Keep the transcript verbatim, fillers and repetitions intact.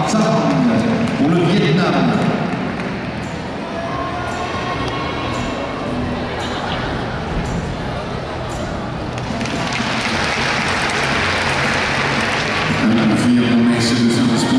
Zhang pour le Vietnam. En de vierde meester dus aan de